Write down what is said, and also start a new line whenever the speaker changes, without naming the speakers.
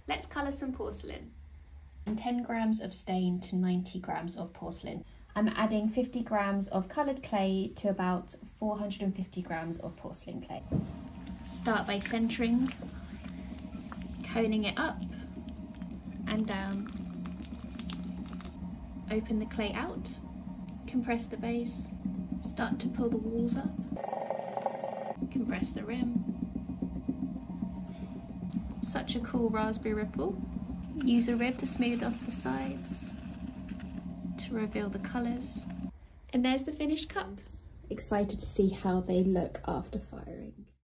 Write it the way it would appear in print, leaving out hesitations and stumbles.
Let's colour some porcelain.
10 grams of stain to 90 grams of porcelain. I'm adding 50 grams of coloured clay to about 450 grams of porcelain clay.
Start by centering, coning it up and down. Open the clay out, compress the base, start to pull the walls up, compress the rim. Such a cool raspberry ripple. Use a rib to smooth off the sides, to reveal the colours. And there's the finished cups.
Excited to see how they look after firing.